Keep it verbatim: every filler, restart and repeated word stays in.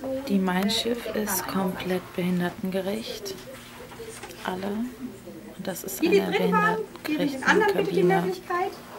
Die Mein Schiff ist komplett behindertengerecht. Alle. Und das ist Die, die eine drin waren, die in den anderen bitte die Behindertenkabine. Möglichkeit.